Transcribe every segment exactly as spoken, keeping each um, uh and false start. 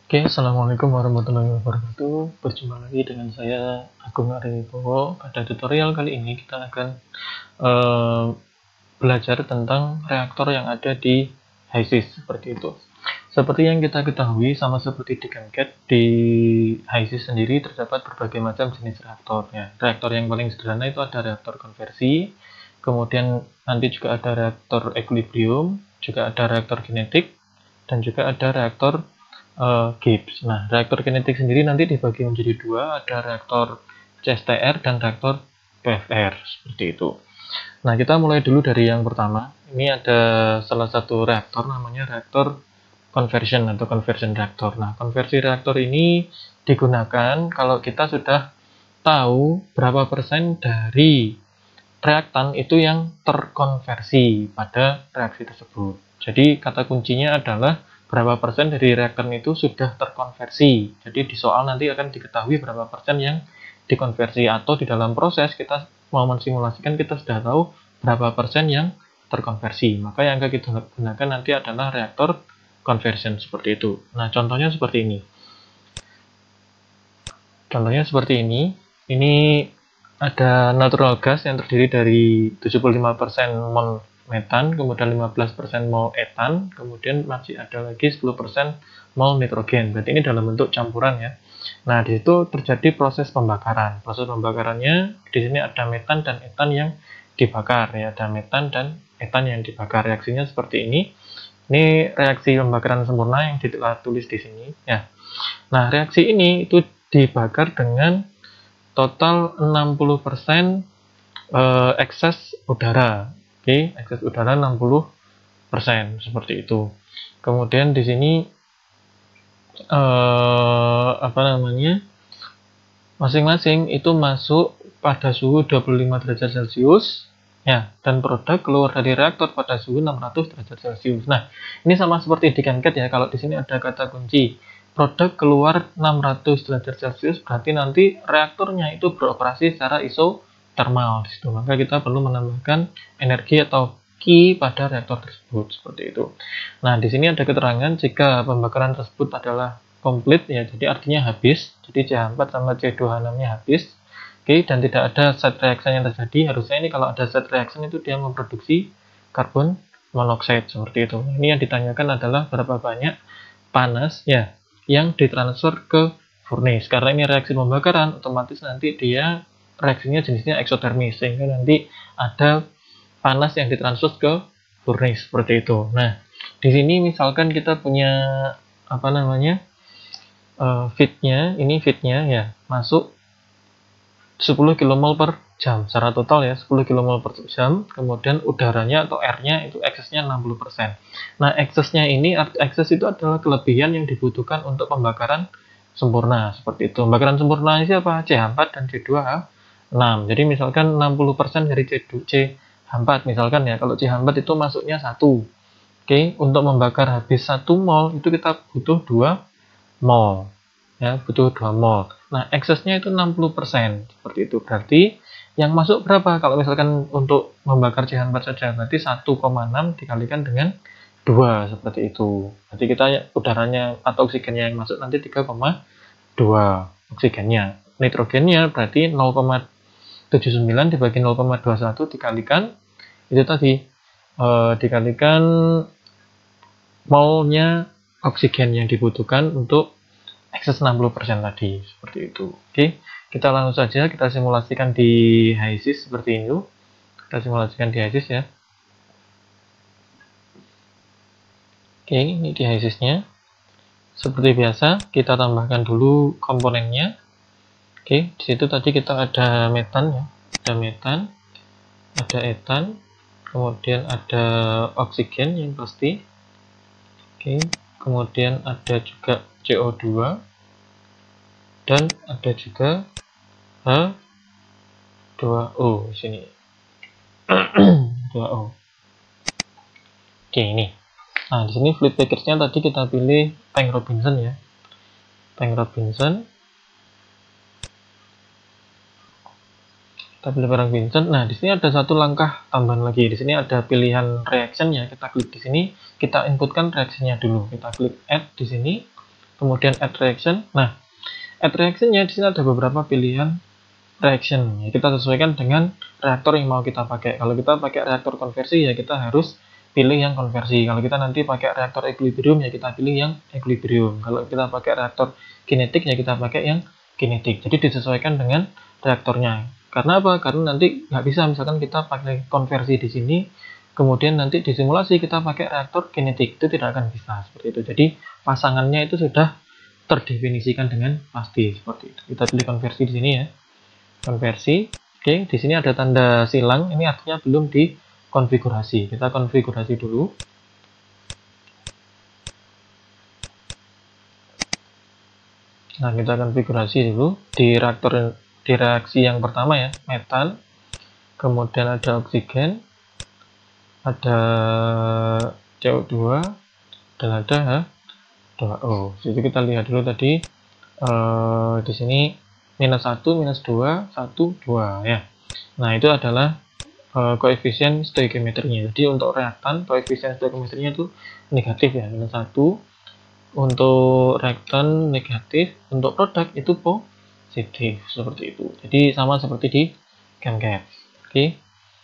Oke, Assalamualaikum warahmatullahi wabarakatuh. Berjumpa lagi dengan saya Agung Ariwibowo. Pada tutorial kali ini kita akan eh, belajar tentang reaktor yang ada di HISIS seperti itu. Seperti yang kita ketahui, sama seperti di ChemCat, di HISIS sendiri terdapat berbagai macam jenis reaktor. Ya, reaktor yang paling sederhana itu ada reaktor konversi, kemudian nanti juga ada reaktor equilibrium, juga ada reaktor kinetik, dan juga ada reaktor uh, Gibbs. Nah, reaktor kinetik sendiri nanti dibagi menjadi dua, ada reaktor C S T R dan reaktor P F R, seperti itu. Nah, kita mulai dulu dari yang pertama. Ini ada salah satu reaktor namanya reaktor conversion atau conversion reaktor. Nah, konversi reaktor ini digunakan kalau kita sudah tahu berapa persen dari reaktan itu yang terkonversi pada reaksi tersebut. Jadi kata kuncinya adalah berapa persen dari reaktan itu sudah terkonversi. Jadi di soal nanti akan diketahui berapa persen yang dikonversi, atau di dalam proses kita mau mensimulasikan kita sudah tahu berapa persen yang terkonversi. Maka yang akan kita gunakan nanti adalah reaktor conversion seperti itu. Nah, contohnya seperti ini. Contohnya seperti ini. Ini ada natural gas yang terdiri dari tujuh puluh lima persen mol metan, kemudian lima belas persen mol etan, kemudian masih ada lagi sepuluh persen mol nitrogen. Berarti ini dalam bentuk campuran ya. Nah, di situ terjadi proses pembakaran. Proses pembakarannya di sini ada metan dan etan yang dibakar ya, ada metan dan etan yang dibakar. Reaksinya seperti ini. Ini reaksi pembakaran sempurna yang ditulis di sini ya. Nah, reaksi ini itu dibakar dengan total enam puluh persen eh, ekses udara. Oke, ekses udara enam puluh persen seperti itu. Kemudian di sini eh, apa namanya? Masing-masing itu masuk pada suhu dua puluh lima derajat Celcius ya, dan produk keluar dari reaktor pada suhu enam ratus derajat Celcius. Nah, ini sama seperti di ChemCat ya. Kalau di sini ada kata kunci produk keluar enam ratus derajat Celcius, berarti nanti reaktornya itu beroperasi secara isotermal di situ. Maka kita perlu menambahkan energi atau Q pada reaktor tersebut seperti itu. Nah, di sini ada keterangan jika pembakaran tersebut adalah komplit ya, jadi artinya habis. Jadi C H empat sama C dua H enam nya habis. Oke, dan tidak ada side reaction yang terjadi. Harusnya ini kalau ada side reaction itu dia memproduksi karbon monoksida seperti itu. Ini yang ditanyakan adalah berapa banyak panas ya yang ditransfer ke furnace. Karena ini reaksi pembakaran, otomatis nanti dia reaksinya jenisnya eksotermis, sehingga nanti ada panas yang ditransfer ke furnace seperti itu. Nah, di sini misalkan kita punya apa namanya uh, feednya, ini feednya ya masuk sepuluh kilomol per jam secara total ya, sepuluh kilomol per jam. Kemudian udaranya atau airnya itu eksesnya enam puluh persen. Nah, eksesnya ini, ekses itu adalah kelebihan yang dibutuhkan untuk pembakaran sempurna seperti itu. Pembakaran sempurna ini apa? C H empat dan C dua H enam. Jadi misalkan enam puluh persen dari C H empat misalkan ya, kalau C H empat itu masuknya satu. Oke, untuk membakar habis satu mol itu kita butuh dua mol. Ya, butuh dua mol. Nah, eksesnya itu enam puluh persen seperti itu. Berarti yang masuk berapa? Kalau misalkan untuk membakar C H empat saja, berarti satu koma enam dikalikan dengan dua seperti itu. Berarti kita udaranya atau oksigennya yang masuk nanti tiga koma dua oksigennya. Nitrogennya berarti nol koma tujuh sembilan dibagi nol koma dua satu dikalikan itu tadi eh, dikalikan molnya oksigen yang dibutuhkan untuk ekses enam puluh persen tadi seperti itu. Oke, kita langsung saja kita simulasikan di HISIS seperti ini. Kita simulasikan di HISIS ya. Oke, ini di HISIS-nya. Seperti biasa, kita tambahkan dulu komponennya. Oke, di situ tadi kita ada metan ya. Ada metan, ada etan, kemudian ada oksigen yang pasti. Oke, kemudian ada juga C O dua, dan ada juga H dua O di sini. dua O. Oke, ini. Nah, di sini fluid package-nya tadi kita pilih tank Robinson ya. Tank Robinson. Kita pilih barang Robinson. Nah, di sini ada satu langkah tambahan lagi. Di sini ada pilihan reaction ya. Kita klik di sini, kita inputkan reaksinya dulu. Kita klik add di sini. kemudian add reaction. Nah, add reaction-nya di sini ada beberapa pilihan reaction. Ya, kita sesuaikan dengan reaktor yang mau kita pakai. Kalau kita pakai reaktor konversi, ya kita harus pilih yang konversi. Kalau kita nanti pakai reaktor equilibrium, ya kita pilih yang equilibrium. Kalau kita pakai reaktor kinetik, ya kita pakai yang kinetik. Jadi disesuaikan dengan reaktornya. Karena apa? Karena nanti nggak bisa misalkan kita pakai konversi di sini, kemudian nanti di simulasi kita pakai reaktor kinetik, itu tidak akan bisa seperti itu. Jadi pasangannya itu sudah terdefinisikan dengan pasti seperti itu. Kita pilih konversi di sini ya, konversi. Oke, di sini ada tanda silang, ini artinya belum dikonfigurasi. Kita konfigurasi dulu. Nah, kita konfigurasi dulu di reaktor di reaksi yang pertama ya, metan, kemudian ada oksigen, ada C O dua, dan ada H dua O. Jadi kita lihat dulu tadi eh, di sini minus satu, minus dua, satu, dua ya. Nah, itu adalah eh, koefisien stoikiometrinya. Jadi untuk reaktan koefisien stoikiometrinya itu negatif ya, minus satu. Untuk reaktan negatif, untuk produk itu positif seperti itu. Jadi sama seperti di ChemCat. Oke.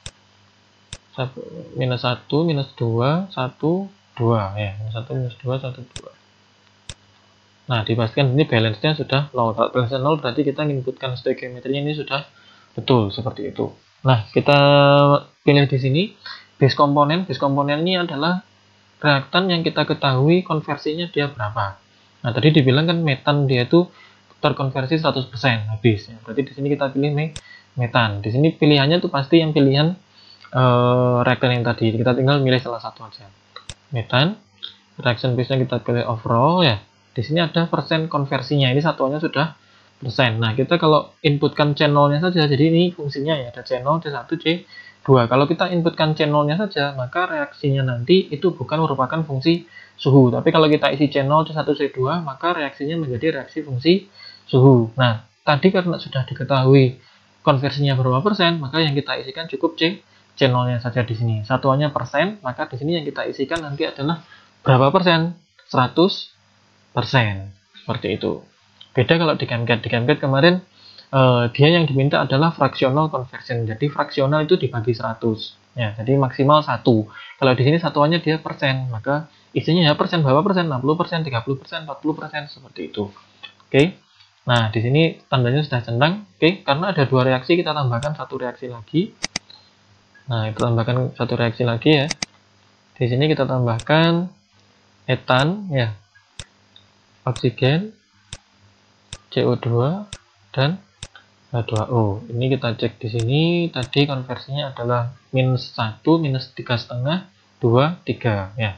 Minus satu, minus dua, satu, dua ya. Minus satu, minus dua, satu, dua. Nah, dipastikan ini balance-nya sudah nol. Kalau balance nol berarti kita inputkan stoikiometrinya ini sudah betul seperti itu. Nah, kita pilih di sini base komponen. Base komponen ini adalah reaktan yang kita ketahui konversinya dia berapa. Nah, tadi dibilang kan metan dia itu terkonversi seratus persen habis ya. Berarti di sini kita pilih metan. Di sini pilihannya tuh pasti yang pilihan uh, reaktan yang tadi. Kita tinggal milih salah satu aja. Metan. Reaction base-nya kita pilih overall ya. Di sini ada persen konversinya. Ini satuannya sudah persen. Nah, kita kalau inputkan channelnya saja, jadi ini fungsinya ya, ada channel C satu, C dua. Kalau kita inputkan channelnya saja, maka reaksinya nanti itu bukan merupakan fungsi suhu. Tapi kalau kita isi channel C satu, C dua, maka reaksinya menjadi reaksi fungsi suhu. Nah, tadi karena sudah diketahui konversinya berapa persen, maka yang kita isikan cukup C channelnya saja di sini. Satuannya persen, maka di sini yang kita isikan nanti adalah berapa persen? seratus persen. Seperti itu. Beda kalau di ChemCat. Di ChemCat kemarin Uh, dia yang diminta adalah fractional conversion. Jadi fraksional itu dibagi seratus. Ya, jadi maksimal satu. Kalau di sini satuannya dia persen, maka isinya ya persen berapa persen? enam puluh persen, tiga puluh persen, empat puluh persen seperti itu. Oke. Nah, di sini tandanya sudah centang. Oke, karena ada dua reaksi kita tambahkan satu reaksi lagi. Nah, kita tambahkan satu reaksi lagi ya. Di sini kita tambahkan etan ya. Oksigen, C O dua dan H dua O. Ini kita cek di sini. Tadi konversinya adalah minus satu, minus tiga koma lima, dua, tiga ya.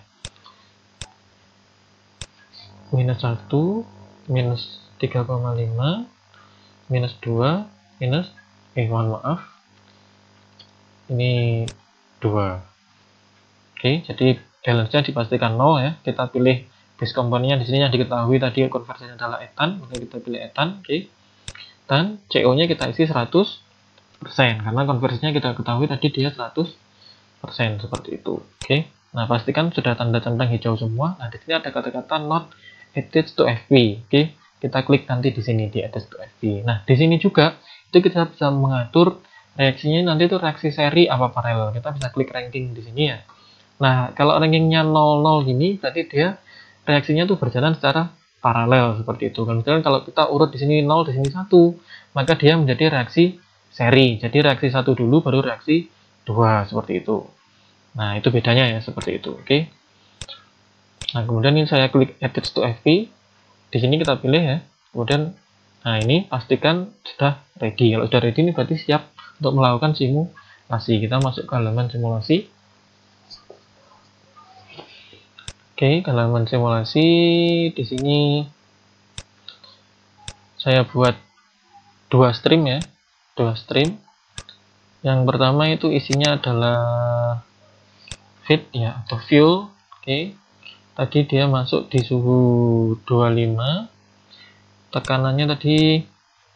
Minus satu, minus tiga koma lima, minus dua, minus eh mohon maaf. Ini dua. Oke, jadi balance-nya dipastikan nol ya. Kita pilih base komponennya di sini yang diketahui tadi konversinya adalah etan, maka kita pilih etan. Oke. Dan C O-nya kita isi seratus persen karena konversinya kita ketahui tadi dia seratus persen seperti itu. Oke. Nah, pastikan sudah tanda centang hijau semua. Nah, di sini ada kata-kata not attached to F P. Oke. Kita klik nanti di sini di attached to F P. Nah, di sini juga itu kita bisa mengatur reaksinya nanti itu reaksi seri apa paralel. Kita bisa klik ranking di sini ya. Nah, kalau rankingnya nol nol gini berarti dia reaksinya tuh berjalan secara paralel seperti itu. Kemudian kalau kita urut di sini nol, di sini satu, maka dia menjadi reaksi seri. Jadi reaksi satu dulu baru reaksi dua seperti itu. Nah, itu bedanya ya seperti itu. Oke. Nah, kemudian ini saya klik edit to F P. Di sini kita pilih ya. Kemudian nah ini pastikan sudah ready. Kalau sudah ready ini berarti siap untuk melakukan simulasi. Kita masuk ke halaman simulasi. Oke, halaman simulasi di sini saya buat dua stream ya, dua stream. Yang pertama itu isinya adalah feed ya atau fuel. Oke, tadi dia masuk di suhu dua puluh lima. Tekanannya tadi,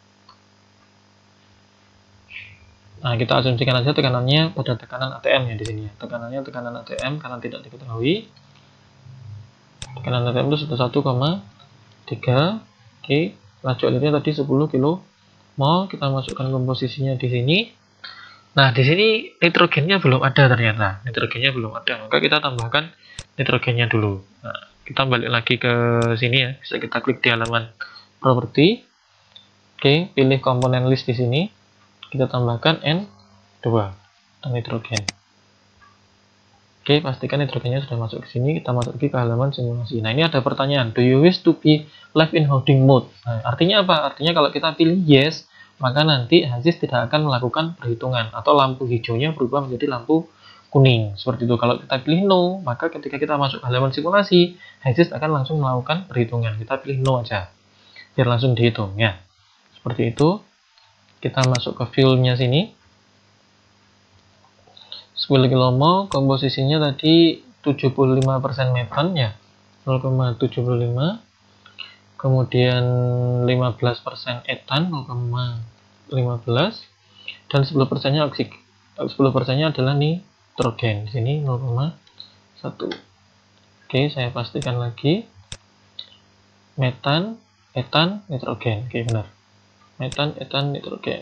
nah kita asumsikan aja tekanannya pada tekanan A T M ya di sini. Tekanannya tekanan A T M karena tidak diketahui. Tekanan A T M itu satu koma tiga. Oke, laju alirnya tadi sepuluh kilomol, kita masukkan komposisinya di sini. Nah, di sini nitrogennya belum ada ternyata. Nitrogennya belum ada, maka kita tambahkan nitrogennya dulu. Nah, kita balik lagi ke sini ya. Bisa kita klik di halaman properti. Oke, pilih komponen list di sini. Kita tambahkan N dua dan nitrogen. Oke, pastikan nitrogennya sudah masuk ke sini. Kita masuk lagi ke halaman simulasi. Nah, ini ada pertanyaan. Do you wish to be left in holding mode? Nah, artinya apa? Artinya kalau kita pilih yes, maka nanti HYSYS tidak akan melakukan perhitungan atau lampu hijaunya berubah menjadi lampu kuning. Seperti itu. Kalau kita pilih no, maka ketika kita masuk ke halaman simulasi, HYSYS akan langsung melakukan perhitungan. Kita pilih no aja, biar langsung dihitung ya. Seperti itu. Kita masuk ke fuel-nya sini. sepuluh kilomol, komposisinya tadi tujuh puluh lima persen metan ya, nol koma tujuh lima. Kemudian lima belas persen etan, nol koma lima belas, dan sepuluh persennya oksigen. sepuluh persennya adalah nitrogen. Di sini nol koma satu. Oke, saya pastikan lagi. Metan, etan, nitrogen. Oke, benar. Metan, etan, nitrogen.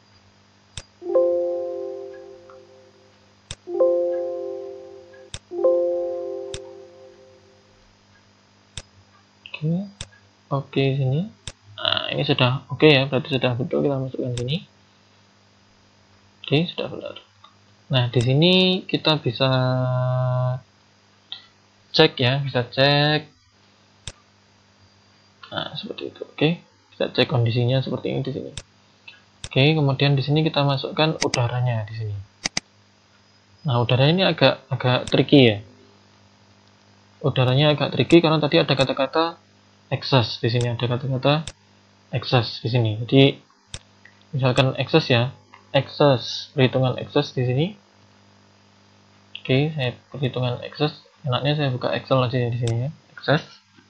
Oke, oke sini. Nah, ini sudah oke ya, berarti sudah betul, kita masukkan sini. Oke, sudah benar. Nah, di sini kita bisa cek ya, bisa cek. Nah, seperti itu. Oke, bisa cek kondisinya seperti ini di sini. Oke, kemudian di sini kita masukkan udaranya di sini. Nah, udara ini agak agak tricky ya. Udaranya agak tricky karena tadi ada kata-kata excess di sini, ada kata-kata excess di sini. Jadi misalkan excess ya, excess, perhitungan excess di sini. Oke, saya perhitungan excess. Enaknya saya buka Excel aja ya di sini ya, excess.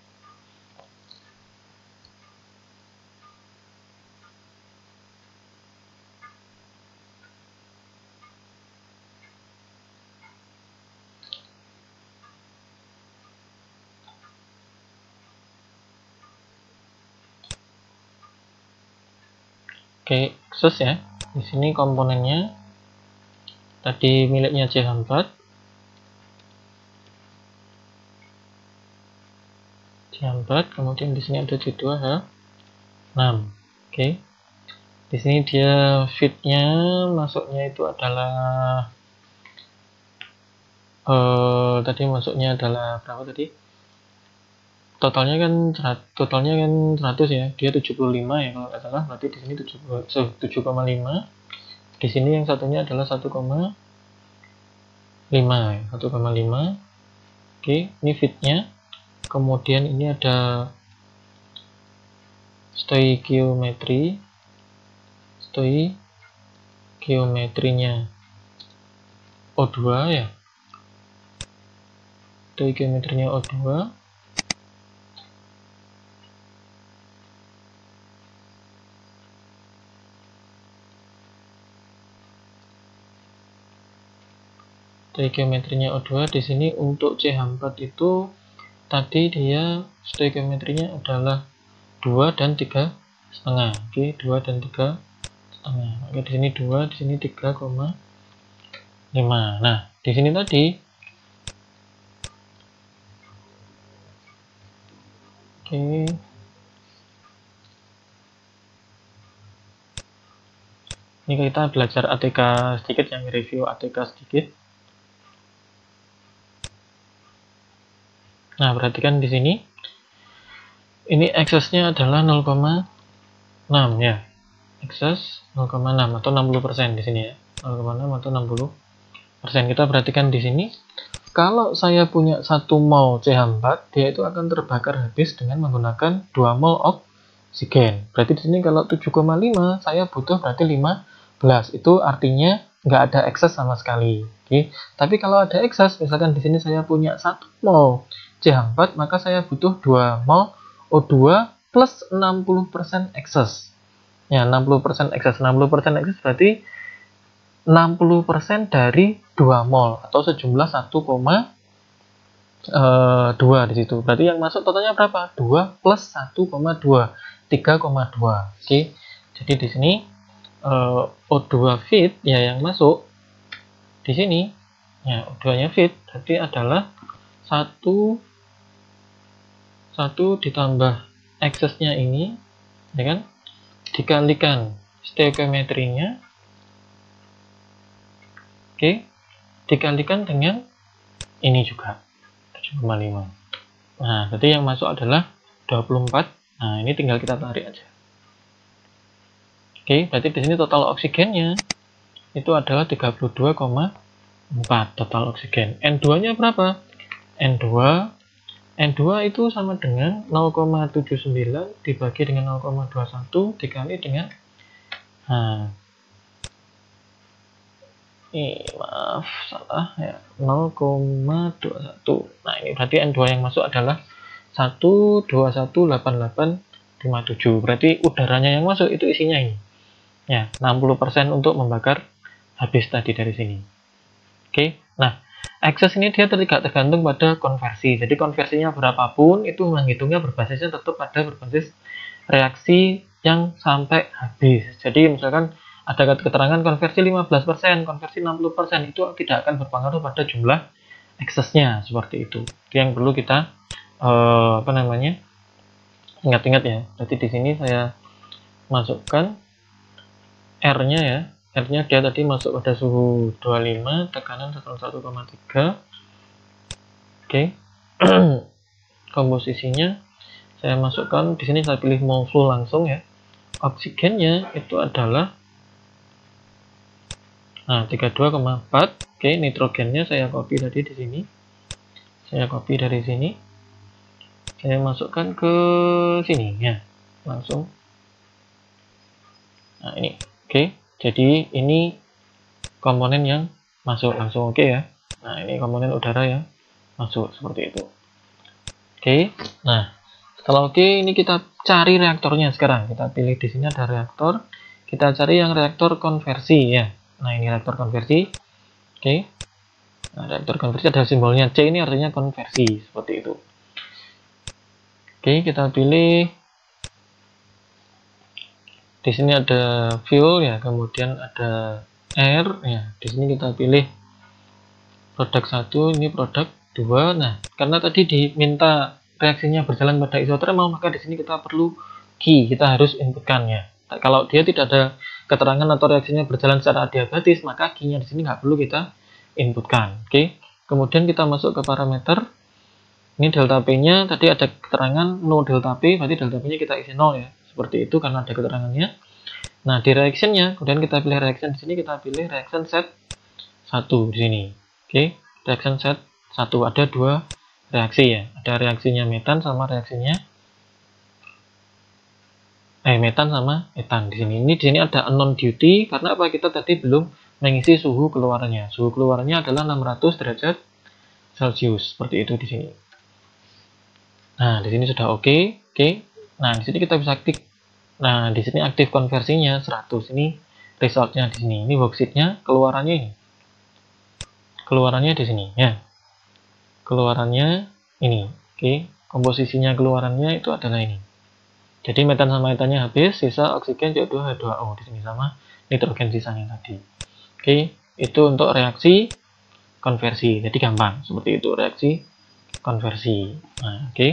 Oke, excess ya. Di sini komponennya tadi miliknya C H empat. C H empat, kemudian di sini ada C dua H enam. Oke. Di sini dia fitnya masuknya itu adalah eh tadi masuknya adalah berapa tadi? Totalnya kan totalnya kan seratus ya, dia tujuh puluh lima ya kalau nggak salah, berarti di sini tujuh koma lima. Di sini yang satunya adalah satu koma lima ya, satu koma lima. Oke, ini fitnya. Kemudian ini ada stoikiometri. Stoikiometrinya O dua ya. Stoikiometrinya O dua. Stoikiometrinya O dua di sini untuk C H empat itu tadi dia stoikiometrinya adalah dua dan tiga setengah. Oke, dua dan tiga setengah. Oke, di sini dua, di sini tiga koma lima. Nah, di sini tadi oke. Ini kita belajar A T K sedikit, yang review A T K sedikit. Nah, perhatikan di sini. Ini excess-nya adalah nol koma enam ya. Excess nol koma enam atau enam puluh persen di sini ya. nol koma enam atau enam puluh persen. Kita perhatikan di sini. Kalau saya punya satu mol C H empat, dia itu akan terbakar habis dengan menggunakan dua mol oksigen. Berarti di sini kalau tujuh koma lima saya butuh berarti lima belas. Itu artinya nggak ada excess sama sekali. Oke. Tapi kalau ada excess, misalkan di sini saya punya satu mol C H empat, maka saya butuh dua mol O dua plus enam puluh persen excess. Ya, enam puluh persen excess. enam puluh persen excess berarti enam puluh persen dari dua mol atau sejumlah satu koma eh, dua di situ. Berarti yang masuk totalnya berapa? dua plus satu koma dua, tiga koma dua. Oke. Jadi di sini eh, O dua fit ya yang masuk di sini. Ya, O dua nya fit berarti adalah satu satu ditambah aksesnya ini, ya kan? Dikalikan stoikiometrinya. Oke. Dikalikan dengan ini juga tujuh koma lima. Nah, berarti yang masuk adalah dua puluh empat. Nah, ini tinggal kita tarik aja. Oke, berarti di sini total oksigennya itu adalah tiga puluh dua koma empat total oksigen. N dua nya berapa? N dua N dua itu sama dengan nol koma tujuh sembilan dibagi dengan nol koma dua satu dikali dengan nah, ini maaf salah ya, nol koma dua satu. Nah, ini berarti N dua yang masuk adalah satu dua satu delapan delapan lima tujuh. Berarti udaranya yang masuk itu isinya ini. Ya, enam puluh persen untuk membakar habis tadi dari sini. Oke. Nah, akses ini dia tidak tergantung pada konversi. Jadi konversinya berapapun itu menghitungnya berbasisnya tetap pada berbasis reaksi yang sampai habis. Jadi misalkan ada keterangan konversi lima belas persen, konversi enam puluh persen, itu tidak akan berpengaruh pada jumlah aksesnya seperti itu. Itu yang perlu kita eh, apa namanya? Ingat-ingat ya. Jadi di sini saya masukkan R-nya ya. R-nya dia tadi masuk pada suhu dua puluh lima, tekanan satu koma tiga. Oke. Komposisinya saya masukkan di sini, saya pilih mol flow langsung ya. Oksigennya itu adalah nah tiga puluh dua koma empat. Oke, nitrogennya saya copy tadi di sini. Saya copy dari sini. Saya masukkan ke sini ya. Langsung. Nah, ini. Oke. Jadi ini komponen yang masuk langsung, oke ya. Nah, ini komponen udara yang masuk seperti itu. Oke. Nah, setelah oke, ini kita cari reaktornya sekarang. Kita pilih di sini ada reaktor. Kita cari yang reaktor konversi ya. Nah, ini reaktor konversi. Oke. Nah, reaktor konversi ada simbolnya C, ini artinya konversi seperti itu. Oke, kita pilih. Di sini ada fuel ya, kemudian ada air ya. Di sini kita pilih produk satu, ini produk dua. Nah, karena tadi diminta reaksinya berjalan pada isotermal, maka di sini kita perlu key, kita harus inputkan ya. Kalau dia tidak ada keterangan atau reaksinya berjalan secara adiabatis, maka key-nya di sini nggak perlu kita inputkan. Oke. Kemudian kita masuk ke parameter. Ini delta P-nya tadi ada keterangan no delta P, berarti delta P-nya kita isi nol ya. Seperti itu karena ada keterangannya. Nah, di reaction-nya, kemudian kita pilih reaction di sini, kita pilih reaction set satu di sini. Oke, reaction set satu, ada dua reaksi ya. Ada reaksinya metan sama reaksinya eh metan sama etan di sini. Ini di sini ada unknown duty karena apa? Kita tadi belum mengisi suhu keluarannya. Suhu keluarannya adalah enam ratus derajat Celcius. Seperti itu di sini. Nah, di sini sudah oke. Okay. Oke. Okay. Nah, di sini kita bisa klik. Nah, di sini aktif konversinya seratus. Ini resultnya di sini. Ini worksheet-nya, keluarannya ini. Keluarannya di sini ya. Keluarannya ini. Oke, okay. Komposisinya keluarannya itu adalah ini. Jadi metan sama etannya habis, sisa oksigen C O dua H dua O di sini sama nitrogen sisanya tadi. Oke, okay. Itu untuk reaksi konversi. Jadi gampang seperti itu reaksi konversi. Nah, oke. Okay.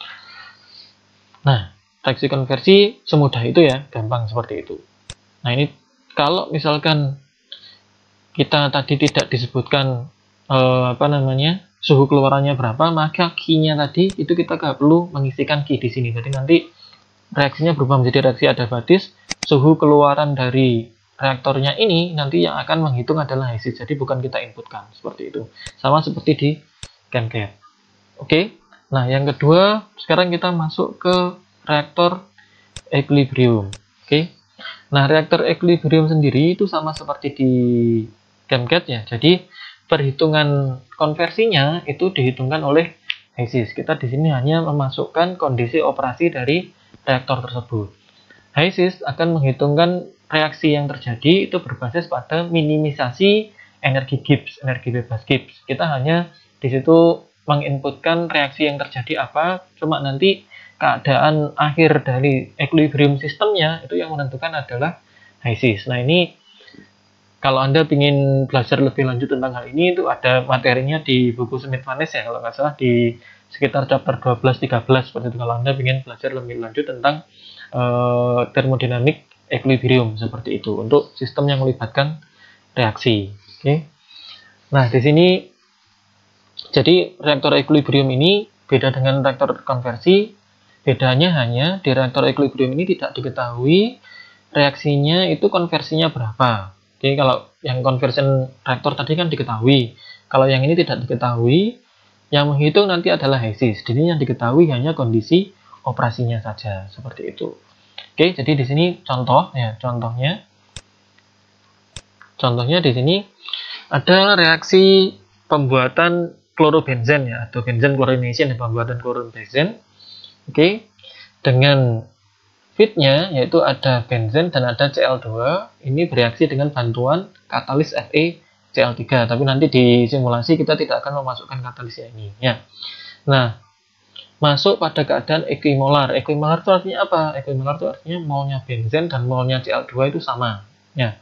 Nah, reaksi konversi semudah itu ya, gampang seperti itu. Nah, ini kalau misalkan kita tadi tidak disebutkan eh, apa namanya suhu keluarannya berapa, maka key-nya tadi itu kita nggak perlu mengisikan key di sini. Jadi nanti reaksinya berubah menjadi reaksi adiabatis. Suhu keluaran dari reaktornya ini nanti yang akan menghitung adalah HISIS. Jadi bukan kita inputkan seperti itu. Sama seperti di ChemCat. Oke. Nah, yang kedua, sekarang kita masuk ke reaktor equilibrium. Oke. Nah, reaktor equilibrium sendiri itu sama seperti di ChemCat ya. Jadi, perhitungan konversinya itu dihitungkan oleh HISIS. Kita di sini hanya memasukkan kondisi operasi dari reaktor tersebut. HISIS akan menghitungkan reaksi yang terjadi itu berbasis pada minimisasi energi Gibbs, energi bebas Gibbs. Kita hanya di situ menginputkan reaksi yang terjadi apa, cuma nanti keadaan akhir dari equilibrium sistemnya itu yang menentukan adalah HYSYS. Nah ini kalau Anda ingin belajar lebih lanjut tentang hal ini, itu ada materinya di buku Smith-Vanes ya, kalau nggak salah di sekitar chapter dua belas tiga belas seperti itu, kalau Anda ingin belajar lebih lanjut tentang uh, thermodynamic equilibrium seperti itu untuk sistem yang melibatkan reaksi. Oke. Okay. Nah, di sini jadi reaktor equilibrium ini beda dengan reaktor konversi. Bedanya hanya di reaktor equilibrium ini tidak diketahui reaksinya itu konversinya berapa. Oke, kalau yang conversion reaktor tadi kan diketahui. Kalau yang ini tidak diketahui, yang menghitung nanti adalah HYSYS. Jadi yang diketahui hanya kondisi operasinya saja, seperti itu. Oke, jadi di sini contoh ya, contohnya. Contohnya di sini ada reaksi pembuatan klorobenzen ya, atau benzen chlorination ya, pembuatan klorobenzen. Oke, dengan feednya yaitu ada benzen dan ada C L dua, ini bereaksi dengan bantuan katalis Fe C L tiga, tapi nanti di simulasi kita tidak akan memasukkan katalisnya ini ya. Nah, masuk pada keadaan equimolar. Equimolar itu artinya apa? Equimolar itu artinya molnya benzen dan molnya C L dua itu sama ya.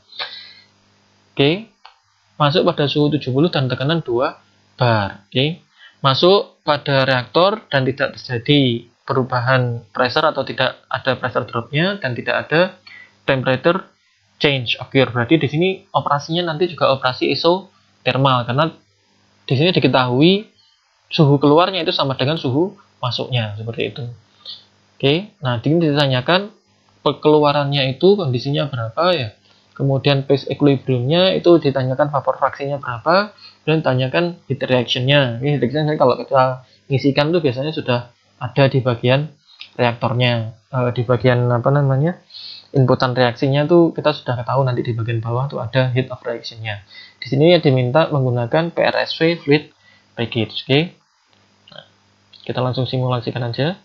Oke, masuk pada suhu tujuh puluh dan tekanan dua bar. Oke, masuk pada reaktor dan tidak terjadi perubahan pressure atau tidak ada pressure dropnya dan tidak ada temperature change occur. Berarti di sini operasinya nanti juga operasi isothermal karena di sini diketahui suhu keluarnya itu sama dengan suhu masuknya, seperti itu. Oke, nah ini ditanyakan keluarannya itu kondisinya berapa ya. Kemudian phase equilibriumnya itu ditanyakan vapor fraksinya berapa, dan ditanyakan heat reaction-nya. Ini heat reaction kalau kita ngisikan tuh biasanya sudah ada di bagian reaktornya, e, di bagian apa namanya inputan reaksinya tuh kita sudah tahu nanti di bagian bawah tuh ada heat of reaction-nya. Di sini ya diminta menggunakan P R S V fluid package. Oke, nah, kita langsung simulasikan aja.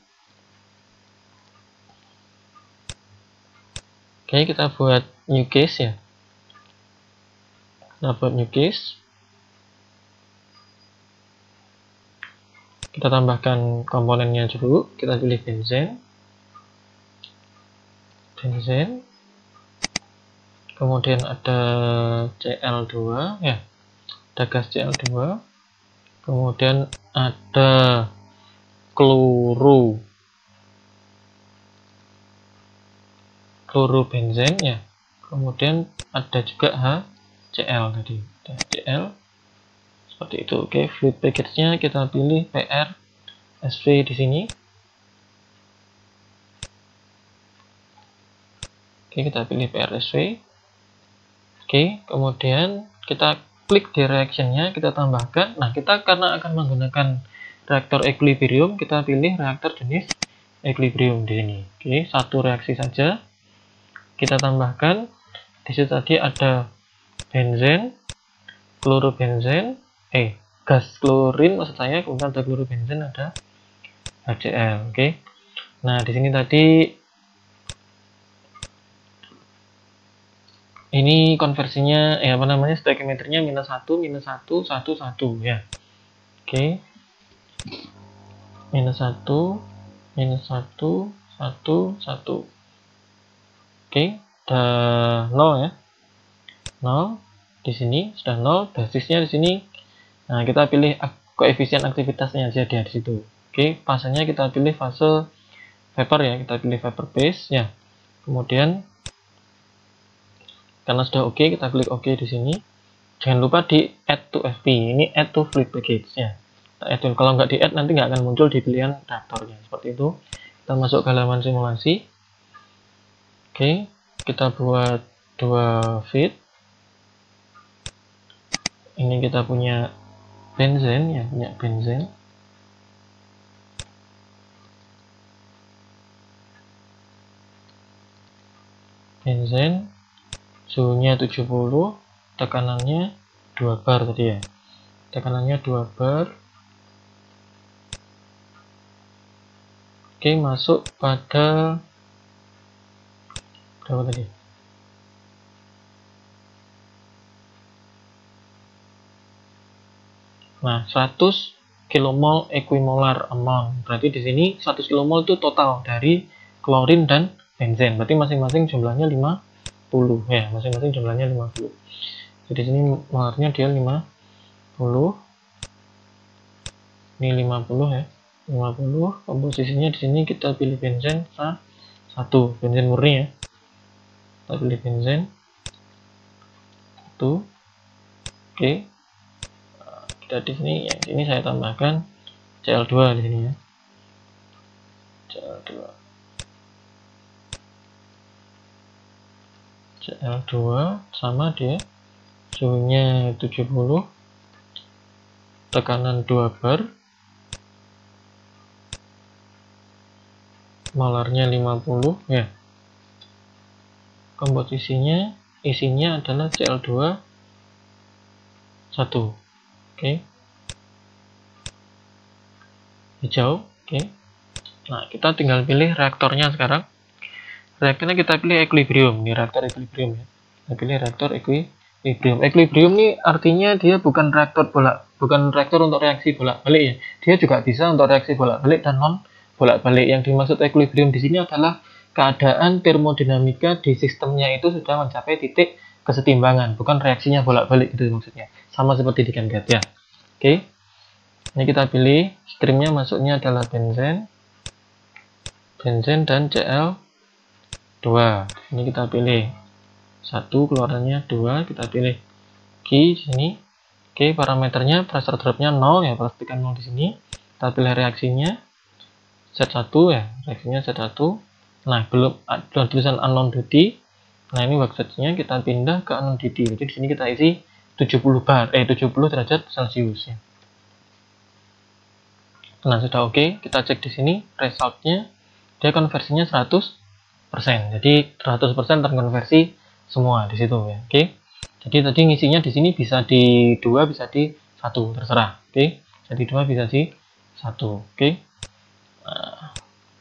Oke, kita buat new case ya. Kita buat new case. Kita tambahkan komponennya dulu. Kita pilih benzen. Benzen. Kemudian ada C L dua ya. Ada gas C L dua. Kemudian ada kloro. Klorobenzen ya. Kemudian ada juga HCl tadi. HCl seperti itu. Oke, fluid package-nya kita pilih P R S V di sini. Oke, kita pilih P R S V. Oke, kemudian kita klik di reaction-nya, kita tambahkan. Nah, kita karena akan menggunakan reaktor equilibrium, kita pilih reaktor jenis equilibrium di sini. Oke, satu reaksi saja. Kita tambahkan. Di situ tadi ada benzen, klorobenzen, eh gas klorin maksud saya, kemudian ada klorobenzen, ada HCl. Oke. Nah, di sini tadi ini konversinya eh apa namanya stoichiometrinya minus satu minus satu satu satu ya. Oke. Minus satu minus satu satu satu. Oke, udah nol ya. nol di sini sudah nol, basisnya di sini. Nah, kita pilih koefisien aktivitasnya aja di situ. Oke, fasenya kita pilih fase vapor ya, kita pilih vapor phase ya. Kemudian karena sudah oke, kita klik oke di sini. Jangan lupa di add to F P. Ini add to fluid package ya. Kita add, kalau nggak di add nanti nggak akan muncul di pilihan reaktornya. Seperti itu. Kita masuk ke halaman simulasi. Oke, kita buat dua feed. Ini kita punya benzen ya, punya benzen. Benzen, suhunya tujuh puluh, tekanannya dua bar tadi ya. Tekanannya dua bar. Oke, masuk pada berapa tadi? Nah, seratus kilomol equimolar amount. Berarti di sini seratus kilomol itu total dari klorin dan benzen. Berarti masing-masing jumlahnya lima puluh ya, masing-masing jumlahnya lima puluh. Jadi di sini molarnya dia lima puluh. Ini lima puluh ya. lima puluh. Komposisinya di sini kita pilih benzen satu, benzen murni ya. Kita pilih benzen satu. Oke. Kita di sini ya, di sini saya tambahkan C L dua di sini ya. C L dua. C L dua sama dia suhunya tujuh puluh, tekanan dua bar, molarnya lima puluh ya. Komposisinya isinya adalah C L dua satu. Oke. Hijau. Oke. Nah, kita tinggal pilih reaktornya sekarang. Reaktornya kita pilih equilibrium, ini reaktor equilibrium ya. Kita pilih reaktor equilibrium. Equilibrium ini artinya dia bukan reaktor bolak, bukan reaktor untuk reaksi bolak-balik ya. Dia juga bisa untuk reaksi bolak-balik dan non bolak-balik. Yang dimaksud equilibrium di sini adalah keadaan termodinamika di sistemnya itu sudah mencapai titik kesetimbangan, bukan reaksinya bolak-balik itu maksudnya. Sama seperti di ChemGet ya. Oke. Ini kita pilih streamnya masuknya adalah benzen, benzen dan C L dua. Ini kita pilih satu, keluarannya dua, kita pilih Q di sini. Oke, parameternya pressure dropnya nol ya, pastikan nol di sini. Kita pilih reaksinya Z satu ya, reaksinya Z satu. Nah, belum ada tulisan unknown duty. Nah, ini workstation-nya kita pindah ke unknown duty. Jadi di sini kita isi tujuh puluh bar, eh tujuh puluh derajat Celcius ya. Nah, sudah oke. Kita cek di sini resultnya. Dia konversinya seratus persen. Jadi seratus persen terkonversi semua di situ ya. Oke. Jadi tadi ngisinya di sini bisa di dua, bisa di satu, terserah. Oke. Jadi dua bisa di satu. Oke. Nah.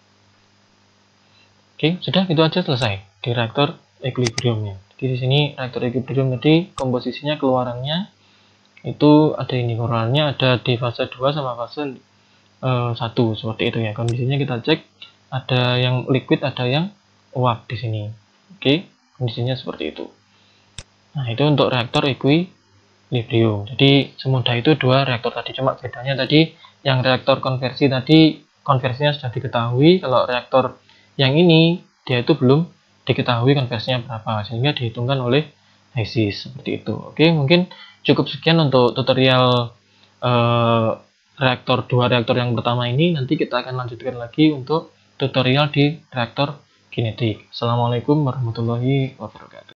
Oke, sudah itu aja selesai di reaktor equilibriumnya. Jadi di sini reaktor equilibrium tadi komposisinya keluarannya itu ada ini, keluarannya ada di fase dua sama fase uh, satu seperti itu ya. Kondisinya kita cek ada yang liquid, ada yang uap di sini. Oke, kondisinya seperti itu. Nah, itu untuk reaktor equilibrium. Jadi semudah itu dua reaktor tadi, cuma bedanya tadi yang reaktor konversi tadi konversinya sudah diketahui, kalau reaktor yang ini dia itu belum diketahui konversinya berapa, sehingga dihitungkan oleh ICES seperti itu. Oke, mungkin cukup sekian untuk tutorial eh, reaktor dua reaktor yang pertama ini. Nanti kita akan lanjutkan lagi untuk tutorial di reaktor kinetik. Assalamualaikum warahmatullahi wabarakatuh.